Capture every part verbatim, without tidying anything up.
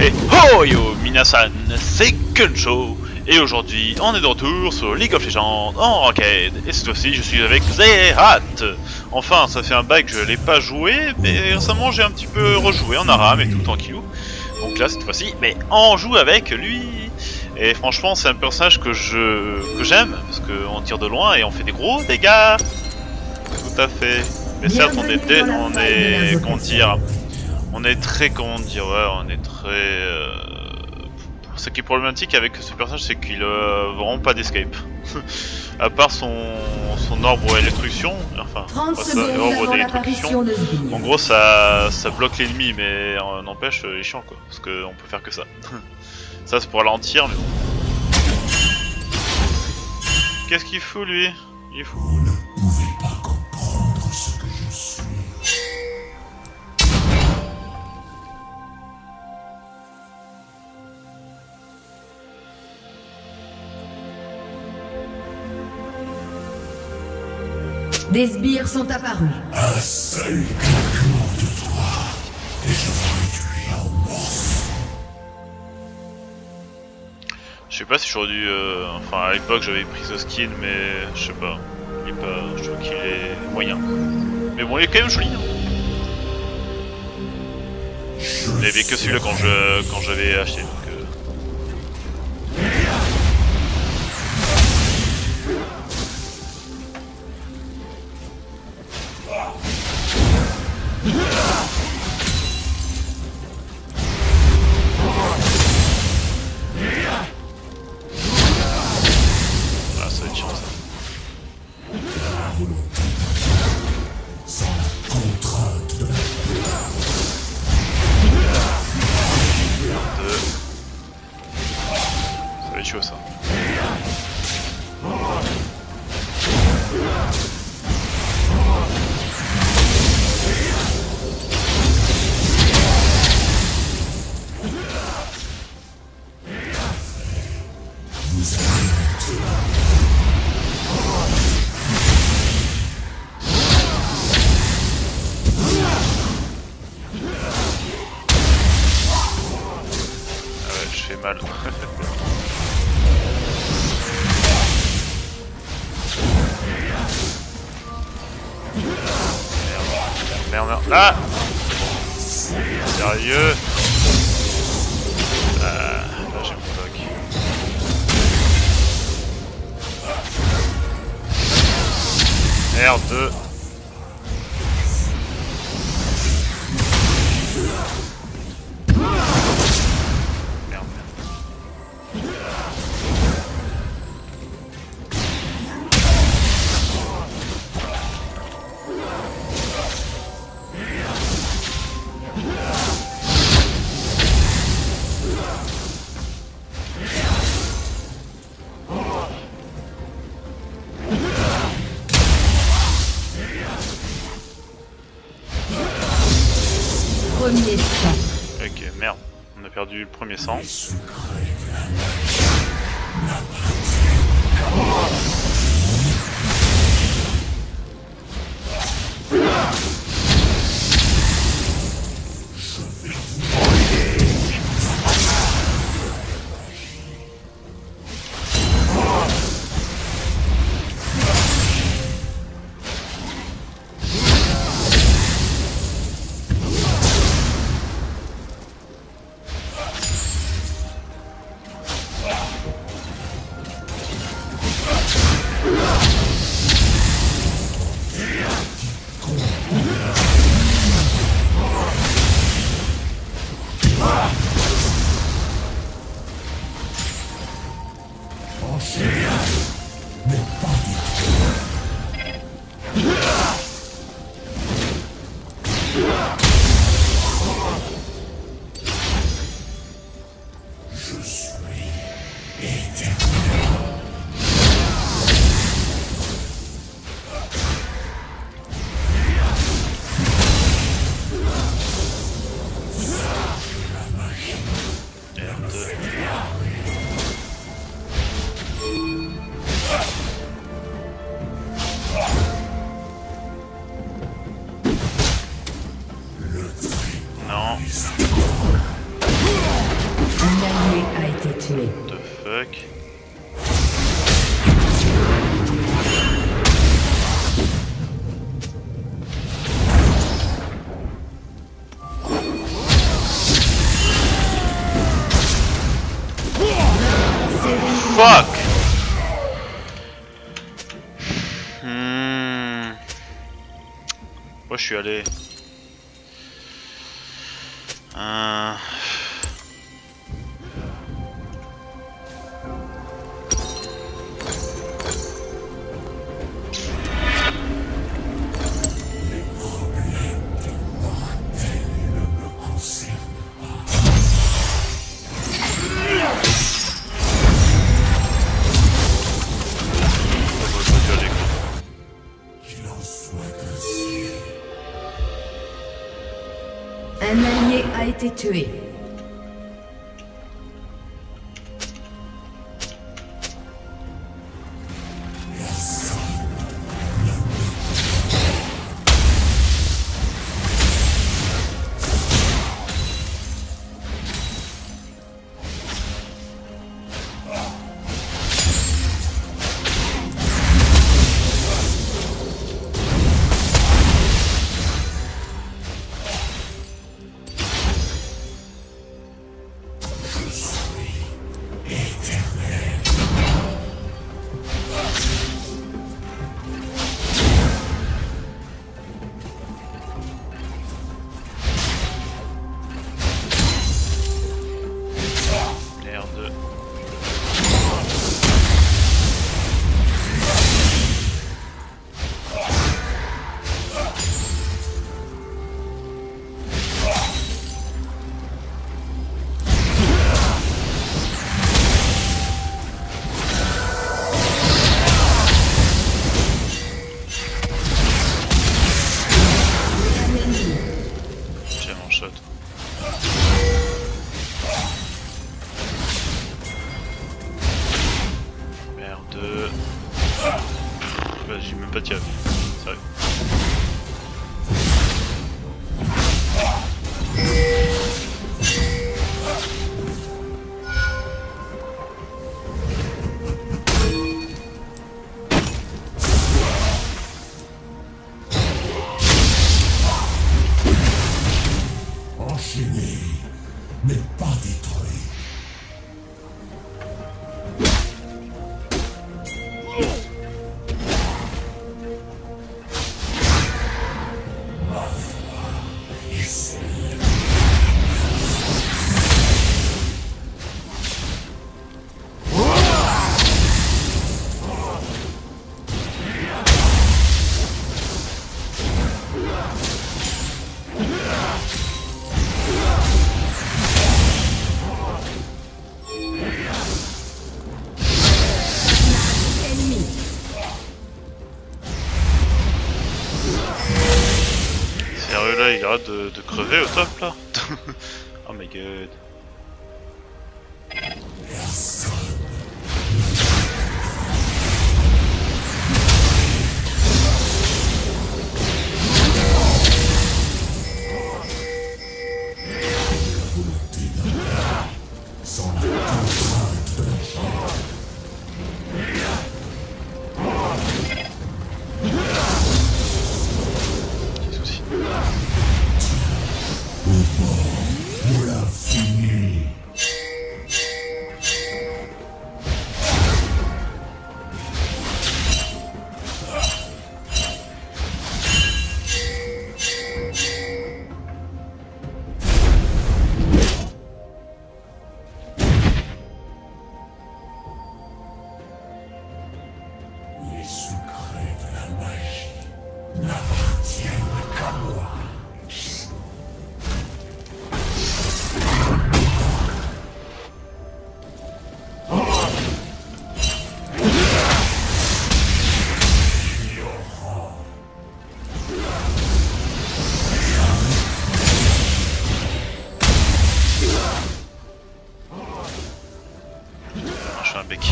Et oh yo minasan, c'est Kuncho. Et aujourd'hui, on est de retour sur League of Legends en ranked. Et cette fois-ci, je suis avec Zehat. Enfin, ça fait un bail que je l'ai pas joué, mais récemment j'ai un petit peu rejoué en Aram et tout tranquillou. Donc là, cette fois-ci, mais on joue avec lui. Et franchement, c'est un personnage que je que j'aime parce qu'on tire de loin et on fait des gros dégâts. Tout à fait. Mais certes, on est dé on est comment dire, on est très comment dire, ouais, on est très. Euh... Ce qui est problématique avec ce personnage, c'est qu'il a vraiment pas d'escape. À part son, son orbre électrocution, enfin, pas ça, orbre d'électrocution. En gros, ça, ça bloque l'ennemi, mais euh, n'empêche, il est chiant quoi, parce qu'on peut faire que ça. Ça, c'est pour ralentir, mais bon. Qu'est-ce qu'il fout lui? Il est fou. Vous ne pouvez pas comprendre ce que je suis. Des sbires sont apparus. Un seul claquement de doigts et je vous réduis en morceaux. Je sais pas si j'aurais dû. Euh... Enfin, à l'époque, j'avais pris ce skin, mais je sais pas. Il est pas. Je trouve qu'il est moyen. Mais bon, il est quand même joli. Hein. Il n'y avait que celui-là quand je quand j'avais acheté. Donc, euh... Ah, ça va être chiant ça. La volonté sans la contrainte de la Deux. Ça va être chaud ça. vous avez Ah ouais, je fais mal. Merde, merde, merde. Ah! Sérieux? Ah, là j'ai mon bloc. Merde. Merde. Premier sang. Ok, merde. On a perdu le premier sang. mais pas du tout. Je suis éternel. La magie ne me fait pas. Non. fuck. Fuck. Hmm. Moi je suis allé. Euh... Un allié a été tué. J'ai même pas tiré. Sérieux. Enchaîné, mais pas détruit. Sérieux là, il arrête de, de crever au top là. Oh my god. Les secrets de la magie n'appartiennent qu'à moi. Je suis un bec.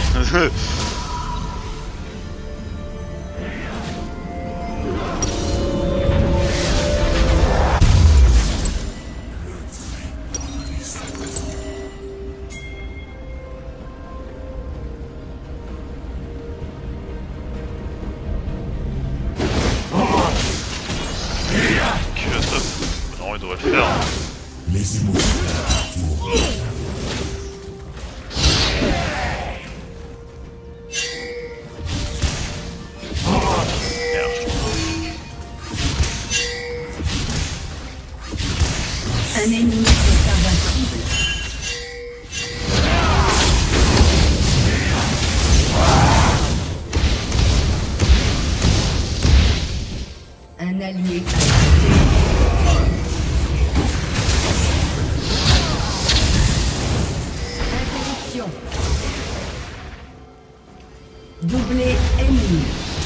tu le stop? Non, il devrait le faire. Hein. Les émotions tournent. Un ennemi est invincible. Un allié a interruption. Doublé ennemi.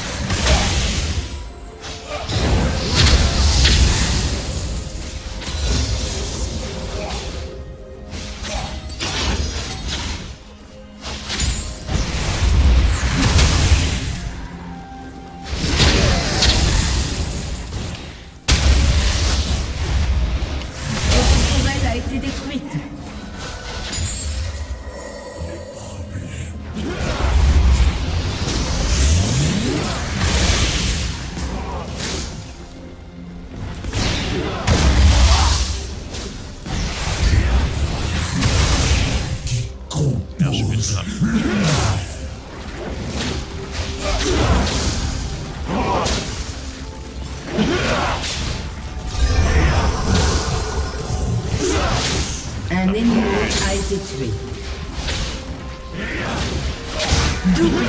A été détruite. Merde, j'ai plus de ça. Un ennemi a été tué. Doublé.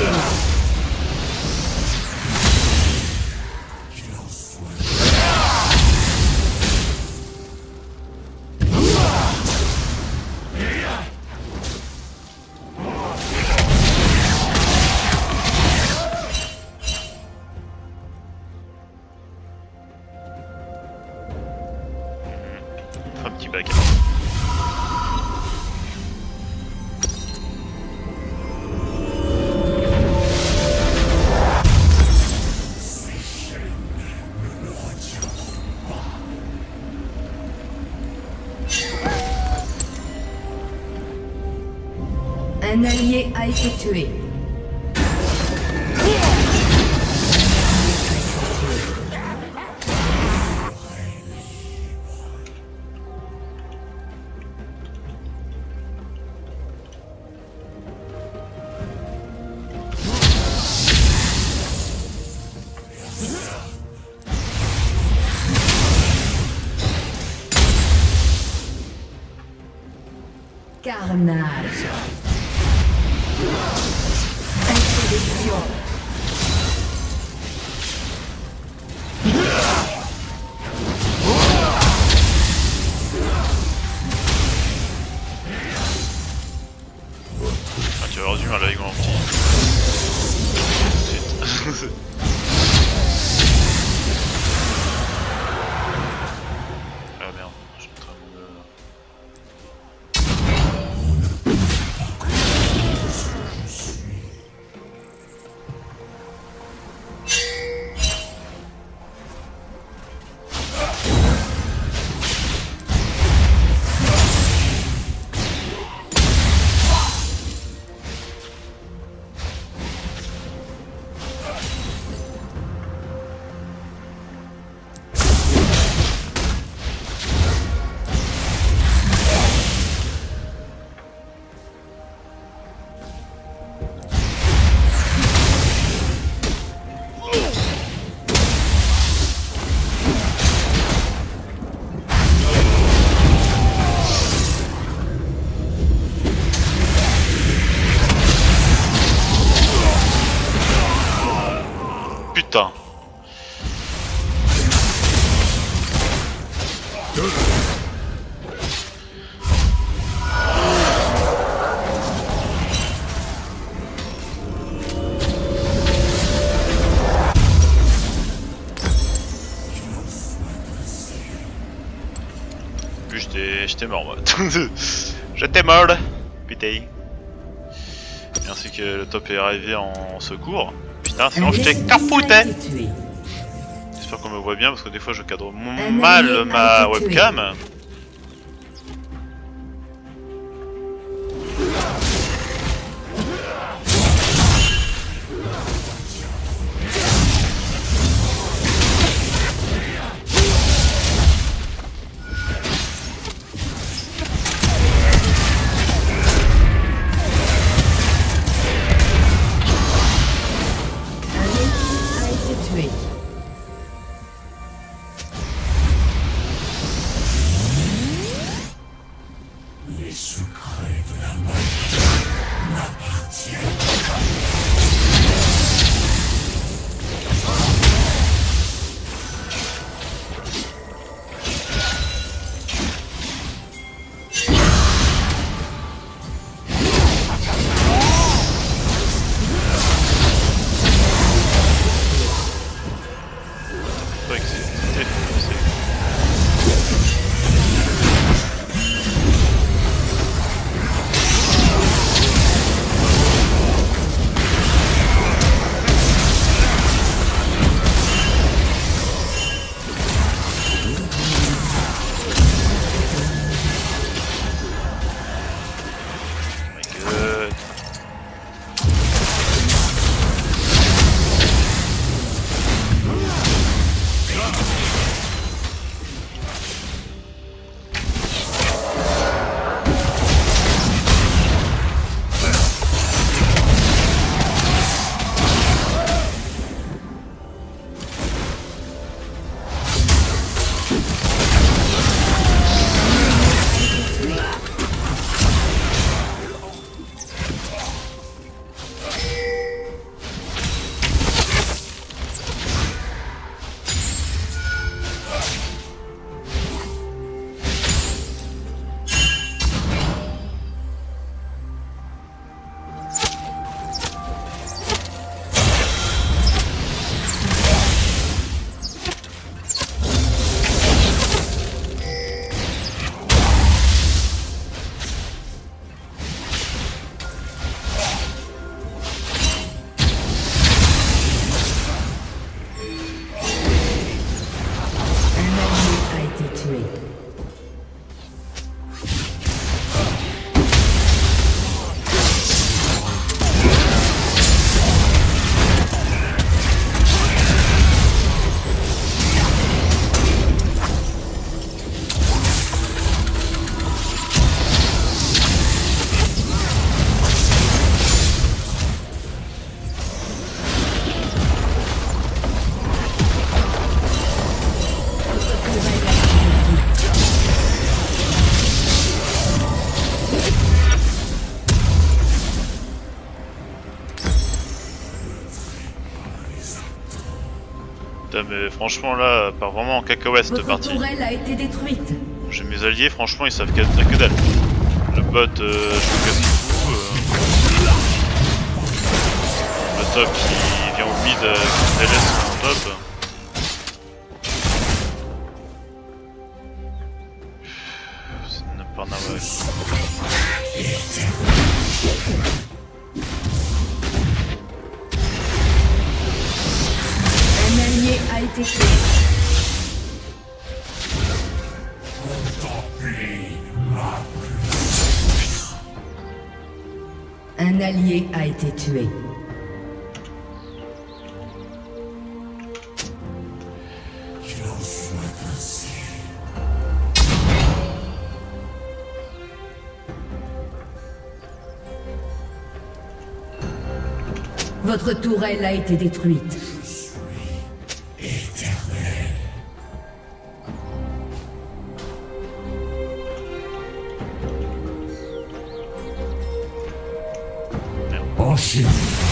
Un petit bac. Un allié a été tué. Carnage. Insurrection. Ah, tu vas avoir du mal avec mon petit. Ensuite. Ah merde, je suis en train de... Putain. Puis j'étais j'étais mort moi. J'étais mort. Putain. Et ainsi que le top est arrivé en secours. Putain, sinon je t'ai capoté. J'espère qu'on me voit bien parce que des fois je cadre mal ma webcam. Putain, mais franchement là, part vraiment en cacahuète cette Votre partie. tourelle a été détruite. J'ai mes alliés, franchement ils savent que, que dalle. Le bot, euh, je me casse tout. Euh... Le top qui vient au mid, euh, qui laisse en top. C'est n'importe quoi. Un allié a été tué. Un allié a été tué. Votre tourelle a été détruite. Enchaîne.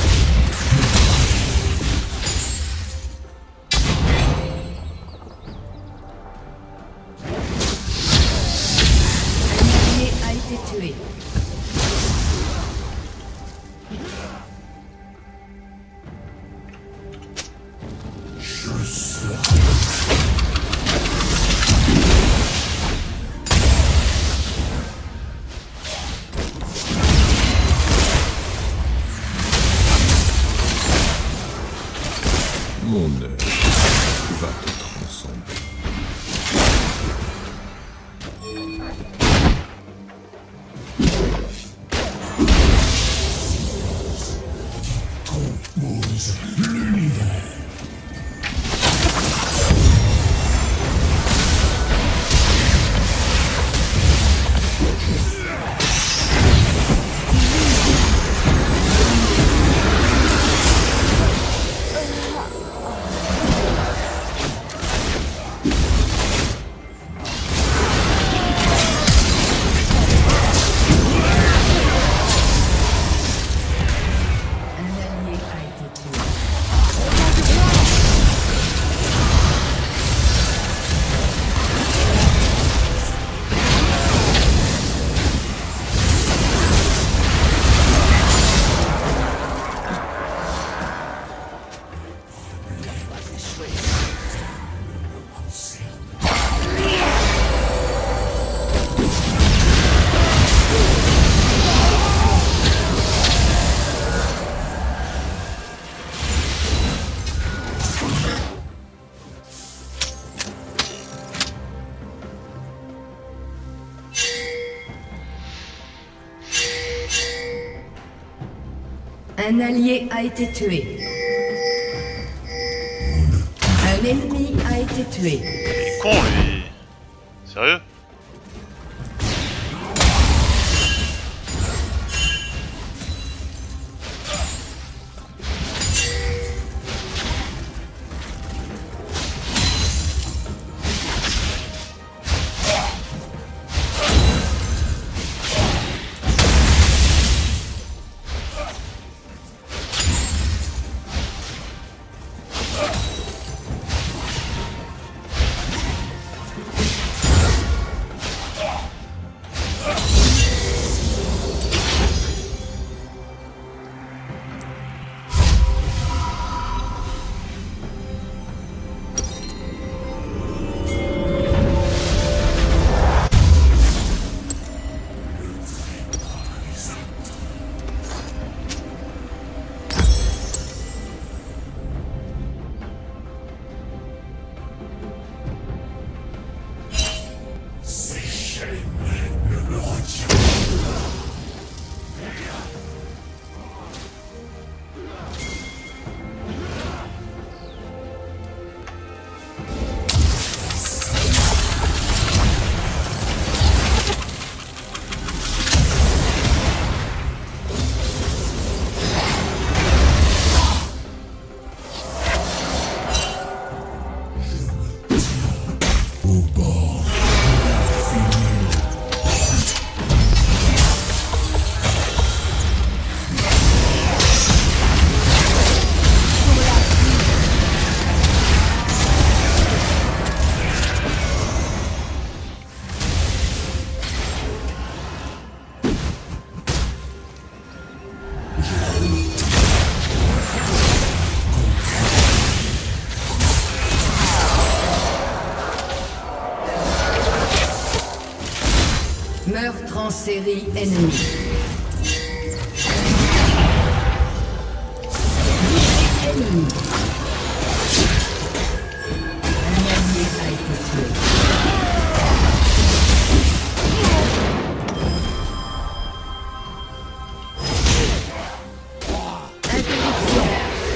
Un allié a été tué. Je serai. Un allié a été tué. Un ennemi a été tué. Il est con lui. Sérieux? Meurtre en série ennemie. Ennemi. Un allié a été tué. Interruption.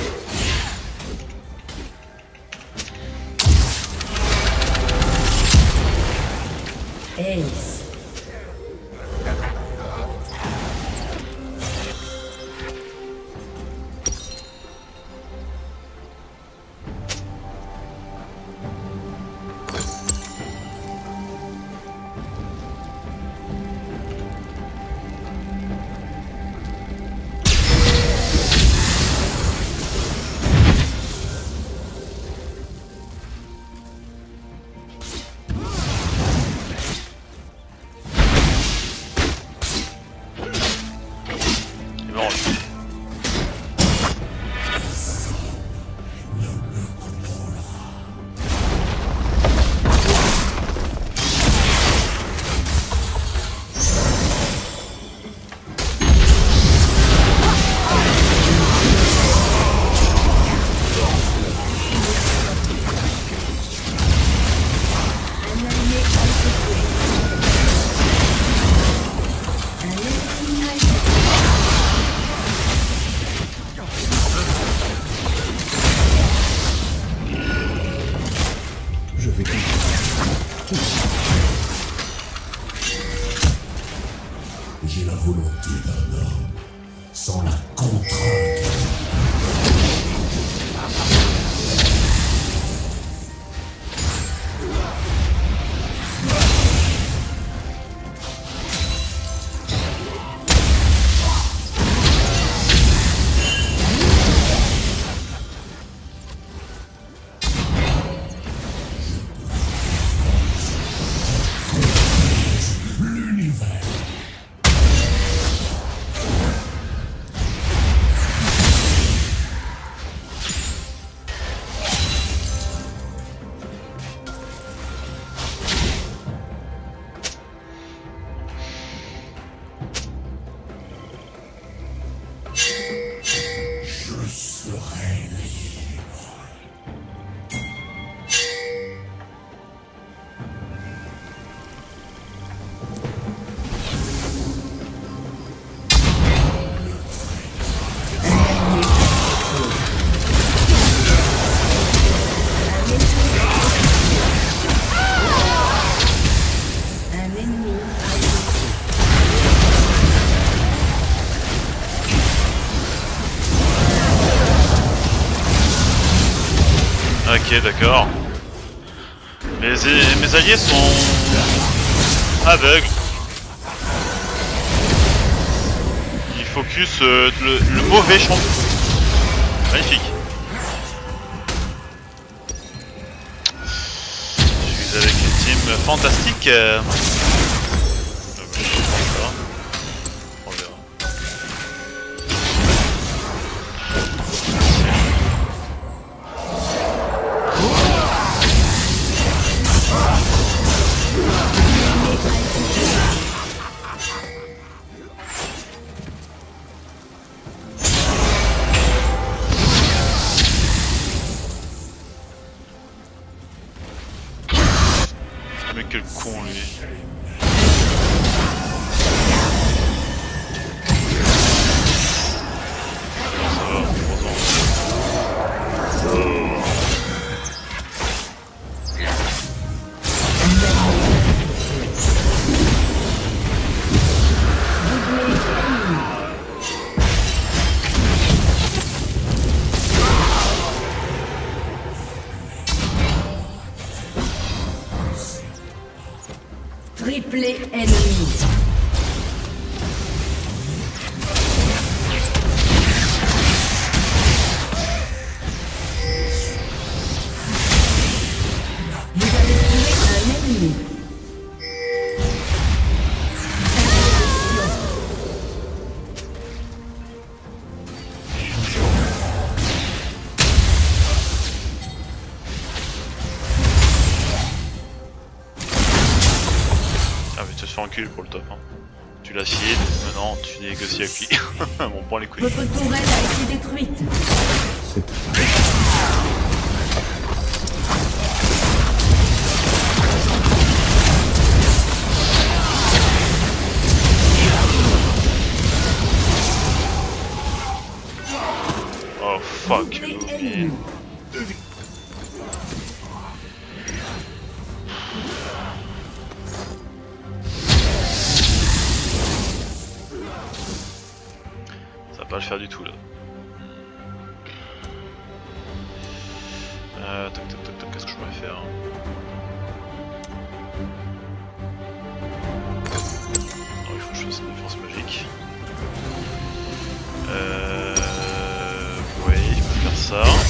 Ace. J'ai la volonté d'un homme, sans la contrainte. Un Ok, d'accord. Mes, mes alliés sont aveugles. Ils focus euh, le, le mauvais champ. Magnifique. Je suis avec une team fantastique. Euh... On verra. Mais quel con lui. Triplé ennemi. Vous avez tué un ennemi. Encule pour le top. Hein. Tu l'as scié, maintenant tu négocies avec lui. Bon, prends les couilles. Votre tourelle a été détruite. Oh fuck you, man. Pas le faire du tout là. Euh, toc toc toc toc, qu'est-ce que je pourrais faire? Non, il faut que je fasse une défense magique. Euh... Oui, je peux faire ça.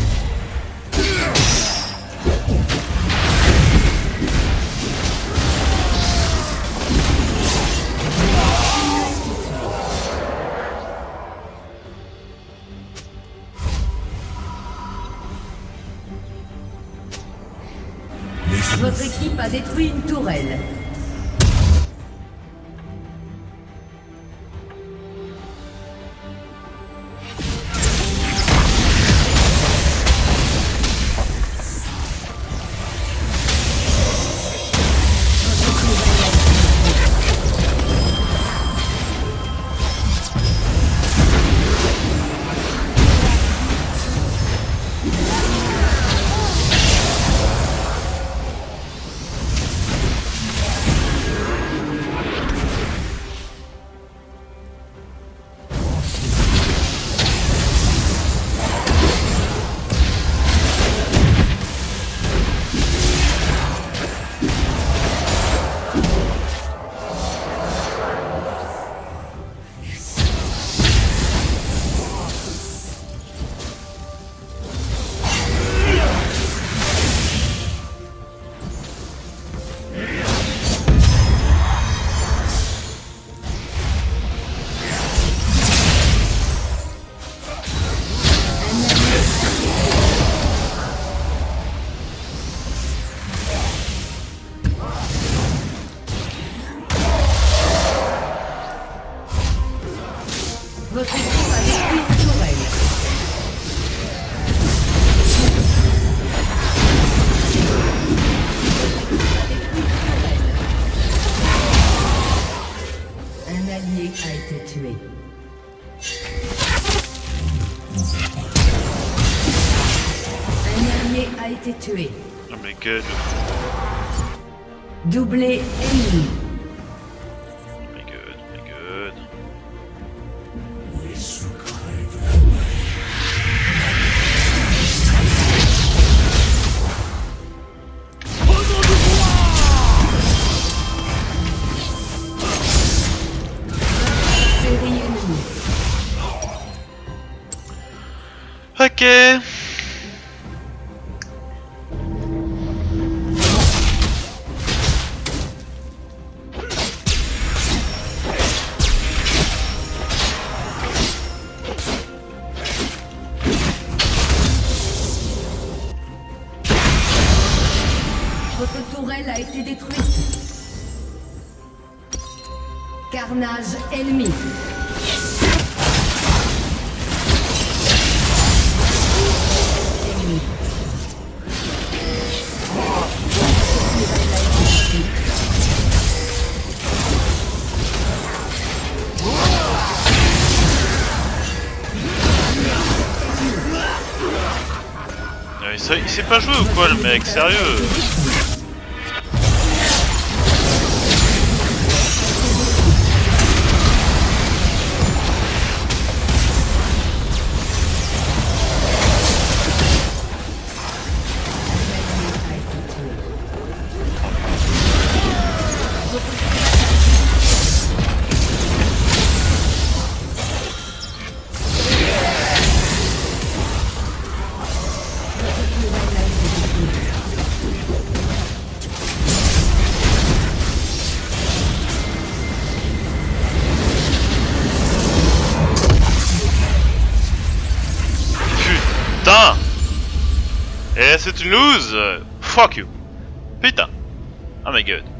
Votre équipe a détruit une tourelle. Votre équipe a détruit une tourelle. Un allié a été tué. Un allié a été tué. Oh my god. Doublé ennemi. Oh my god, oh my god. Ok. Votre tourelle a été détruite. Carnage ennemi. Ennemi. Euh, il sait- il sait pas jouer ou quoi le mec, sérieux? Putain! Et c'est une lose! Fuck you! Putain! Oh my god!